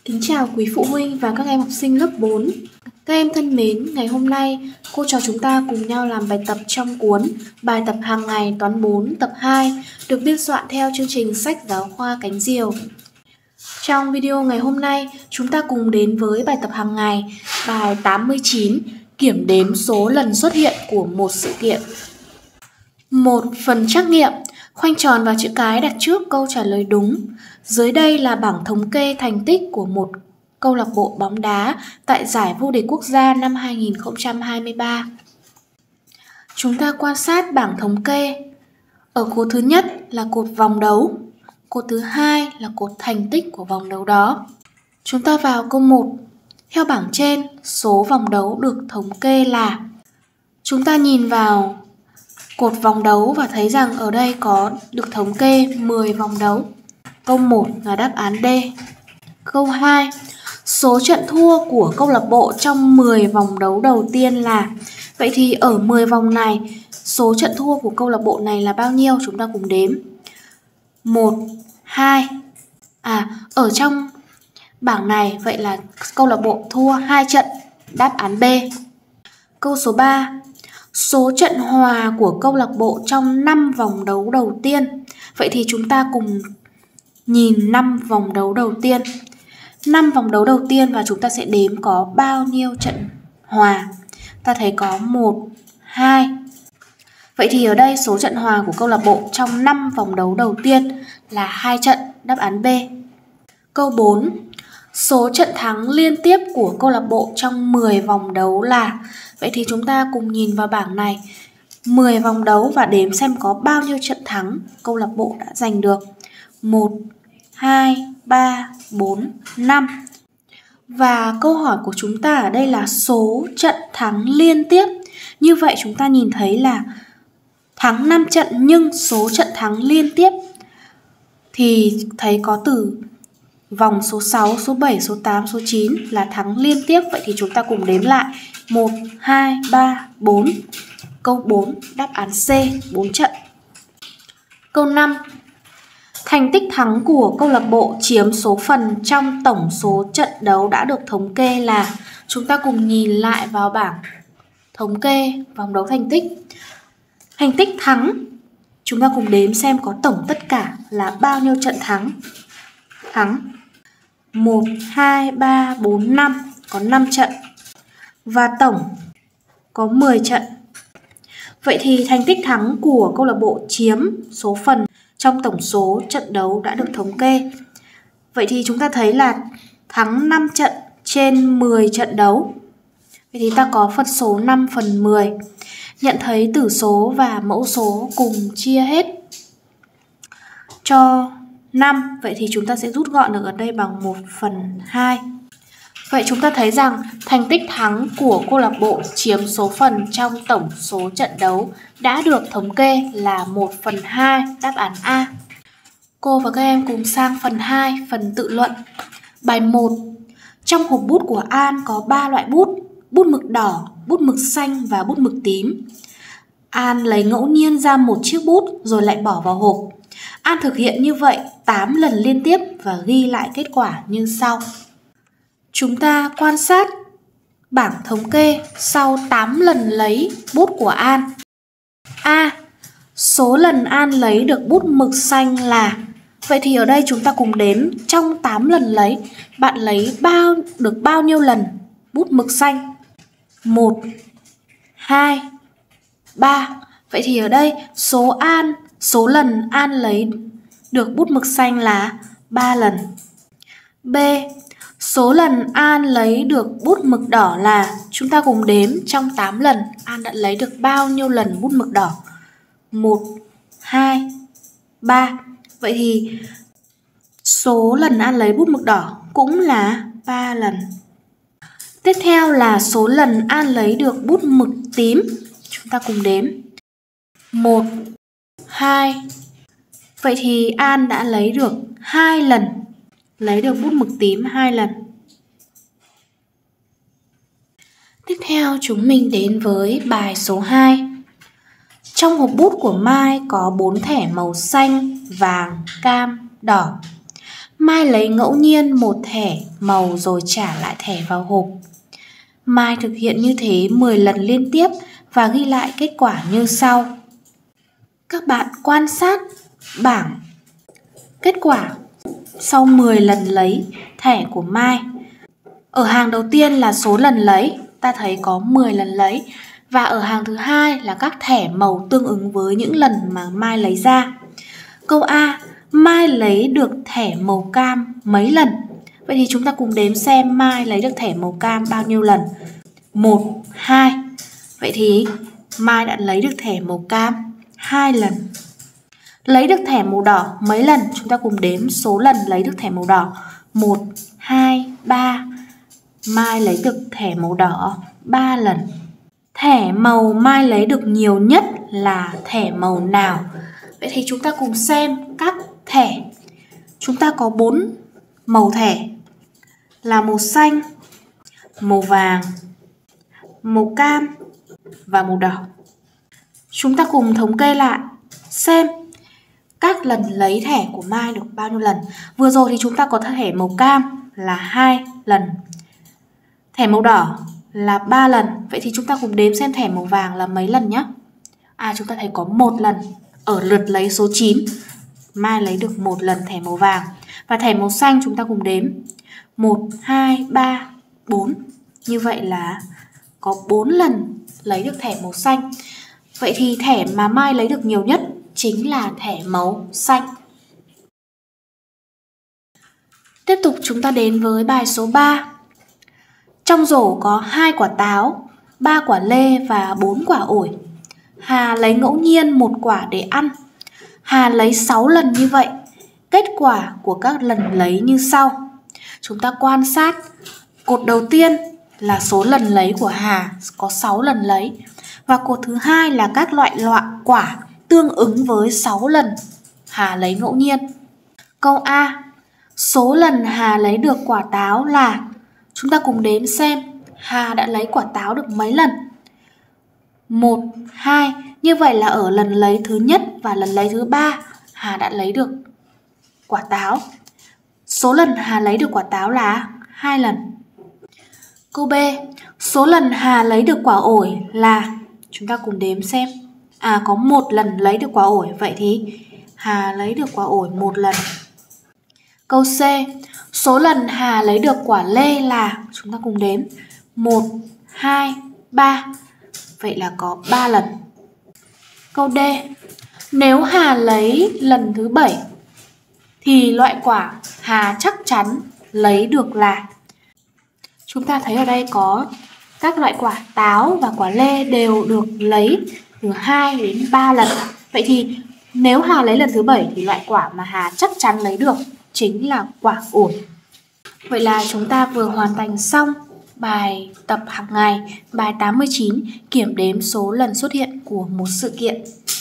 Kính chào quý phụ huynh và các em học sinh lớp 4. Các em thân mến, ngày hôm nay cô trò chúng ta cùng nhau làm bài tập trong cuốn Bài tập hàng ngày toán 4 tập 2 được biên soạn theo chương trình sách giáo khoa Cánh Diều. Trong video ngày hôm nay, chúng ta cùng đến với bài tập hàng ngày bài 89, kiểm đếm số lần xuất hiện của một sự kiện. Một phần trắc nghiệm, khoanh tròn vào chữ cái đặt trước câu trả lời đúng. Dưới đây là bảng thống kê thành tích của một câu lạc bộ bóng đá tại giải vô địch quốc gia năm 2023. Chúng ta quan sát bảng thống kê. Ở cột thứ nhất là cột vòng đấu, cột thứ hai là cột thành tích của vòng đấu đó. Chúng ta vào câu 1. Theo bảng trên, số vòng đấu được thống kê là. Chúng ta nhìn vào cột vòng đấu và thấy rằng ở đây có được thống kê 10 vòng đấu. Câu 1 là đáp án D. Câu 2. Số trận thua của câu lạc bộ trong 10 vòng đấu đầu tiên là. Vậy thì ở 10 vòng này, số trận thua của câu lạc bộ này là bao nhiêu? Chúng ta cùng đếm. 1, 2. Ở trong bảng này, vậy là câu lạc bộ thua 2 trận. Đáp án B. Câu số 3. Số trận hòa của câu lạc bộ trong 5 vòng đấu đầu tiên. Vậy thì chúng ta cùng nhìn 5 vòng đấu đầu tiên. 5 vòng đấu đầu tiên và chúng ta sẽ đếm có bao nhiêu trận hòa. Ta thấy có 1, 2. Vậy thì ở đây số trận hòa của câu lạc bộ trong 5 vòng đấu đầu tiên là 2 trận. Đáp án B. Câu 4. Số trận thắng liên tiếp của câu lạc bộ trong 10 vòng đấu là. Vậy thì chúng ta cùng nhìn vào bảng này 10 vòng đấu và đếm xem có bao nhiêu trận thắng câu lạc bộ đã giành được. 1, 2, 3, 4, 5. Và câu hỏi của chúng ta ở đây là số trận thắng liên tiếp. Như vậy chúng ta nhìn thấy là thắng 5 trận nhưng số trận thắng liên tiếp thì thấy có từ vòng số 6, số 7, số 8, số 9 là thắng liên tiếp. Vậy thì chúng ta cùng đếm lại 1, 2, 3, 4. Câu 4, đáp án C, 4 trận. Câu 5. Thành tích thắng của câu lạc bộ chiếm số phần trong tổng số trận đấu đã được thống kê là. Chúng ta cùng nhìn lại vào bảng thống kê vòng đấu thành tích. Thành tích thắng, chúng ta cùng đếm xem có tổng tất cả là bao nhiêu trận thắng. 1, 2, 3, 4, 5, có 5 trận. Và tổng có 10 trận. Vậy thì thành tích thắng của câu lạc bộ chiếm số phần trong tổng số trận đấu đã được thống kê. Vậy thì chúng ta thấy là thắng 5 trận trên 10 trận đấu. Vậy thì ta có phân số 5/10. Nhận thấy tử số và mẫu số cùng chia hết cho 5. Vậy thì chúng ta sẽ rút gọn được ở đây bằng 1/2. Vậy chúng ta thấy rằng thành tích thắng của câu lạc bộ chiếm số phần trong tổng số trận đấu đã được thống kê là 1/2, đáp án A. Cô và các em cùng sang phần 2, phần tự luận. Bài 1. Trong hộp bút của An có 3 loại bút: bút mực đỏ, bút mực xanh và bút mực tím. An lấy ngẫu nhiên ra một chiếc bút rồi lại bỏ vào hộp. An thực hiện như vậy 8 lần liên tiếp và ghi lại kết quả như sau. Chúng ta quan sát bảng thống kê sau 8 lần lấy bút của An. A. Số lần An lấy được bút mực xanh là. Vậy thì ở đây chúng ta cùng đếm trong 8 lần lấy, bạn lấy được bao nhiêu lần bút mực xanh? 1, 2, 3. Vậy thì ở đây số lần An lấy được bút mực xanh là 3 lần. B. Số lần An lấy được bút mực đỏ là. Chúng ta cùng đếm trong 8 lần An đã lấy được bao nhiêu lần bút mực đỏ? 1, 2, 3. Vậy thì số lần An lấy bút mực đỏ cũng là 3 lần. Tiếp theo là số lần An lấy được bút mực tím. Chúng ta cùng đếm. 1, 2. Vậy thì An đã lấy được 2 lần. Lấy được bút mực tím 2 lần. Tiếp theo chúng mình đến với bài số 2. Trong hộp bút của Mai có 4 thẻ màu xanh, vàng, cam, đỏ. Mai lấy ngẫu nhiên một thẻ màu rồi trả lại thẻ vào hộp. Mai thực hiện như thế 10 lần liên tiếp và ghi lại kết quả như sau. Các bạn quan sát bảng kết quả sau 10 lần lấy thẻ của Mai. Ở hàng đầu tiên là số lần lấy, ta thấy có 10 lần lấy. Và ở hàng thứ hai là các thẻ màu tương ứng với những lần mà Mai lấy ra. Câu A, Mai lấy được thẻ màu cam mấy lần? Vậy thì chúng ta cùng đếm xem Mai lấy được thẻ màu cam bao nhiêu lần. 1, 2. Vậy thì Mai đã lấy được thẻ màu cam 2 lần. Lấy được thẻ màu đỏ mấy lần? Chúng ta cùng đếm số lần lấy được thẻ màu đỏ. 1, 2, 3. Mai lấy được thẻ màu đỏ 3 lần. Thẻ màu Mai lấy được nhiều nhất là thẻ màu nào? Vậy thì chúng ta cùng xem các thẻ. Chúng ta có 4 màu thẻ là màu xanh, màu vàng, màu cam và màu đỏ. Chúng ta cùng thống kê lại xem các lần lấy thẻ của Mai được bao nhiêu lần. Vừa rồi thì chúng ta có thẻ màu cam là 2 lần, thẻ màu đỏ là 3 lần. Vậy thì chúng ta cùng đếm xem thẻ màu vàng là mấy lần nhé. Chúng ta thấy có 1 lần. Ở lượt lấy số 9, Mai lấy được 1 lần thẻ màu vàng. Và thẻ màu xanh chúng ta cùng đếm 1, 2, 3, 4. Như vậy là có 4 lần lấy được thẻ màu xanh. Vậy thì thẻ mà Mai lấy được nhiều nhất chính là thẻ màu xanh. Tiếp tục chúng ta đến với bài số 3. Trong rổ có 2 quả táo, 3 quả lê và 4 quả ổi. Hà lấy ngẫu nhiên 1 quả để ăn. Hà lấy 6 lần như vậy. Kết quả của các lần lấy như sau. Chúng ta quan sát. Cột đầu tiên là số lần lấy của Hà, có 6 lần lấy. Và cột thứ hai là các loại quả tương ứng với 6 lần Hà lấy ngẫu nhiên. Câu A, số lần Hà lấy được quả táo là, chúng ta cùng đếm xem Hà đã lấy quả táo được mấy lần. 1, 2. Như vậy là ở lần lấy thứ nhất và lần lấy thứ 3 Hà đã lấy được quả táo. Số lần Hà lấy được quả táo là 2 lần. Câu B, số lần Hà lấy được quả ổi là, chúng ta cùng đếm xem. Có 1 lần lấy được quả ổi, vậy thì Hà lấy được quả ổi 1 lần. Câu C, số lần Hà lấy được quả lê là, chúng ta cùng đếm. 1, 2, 3. Vậy là có 3 lần. Câu D, nếu Hà lấy lần thứ 7 thì loại quả Hà chắc chắn lấy được là, chúng ta thấy ở đây có các loại quả táo và quả lê đều được lấy từ 2 đến 3 lần. Vậy thì nếu Hà lấy lần thứ 7 thì loại quả mà Hà chắc chắn lấy được chính là quả ổi. Vậy là chúng ta vừa hoàn thành xong bài tập hàng ngày, bài 89, kiểm đếm số lần xuất hiện của một sự kiện.